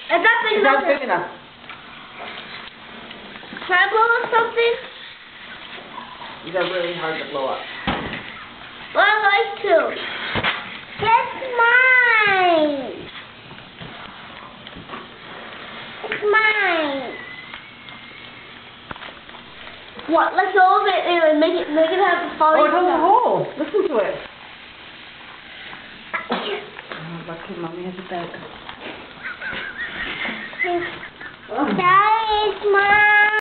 Is that big enough? That's big enough. Can I blow up something? These are really hard to blow up. Well, I like to. That's mine. It's mine. What? Let's hold it and make it have a falling. Oh, it has a sound. hole. Listen to it. Oh, lucky mommy has a bed. That is mine.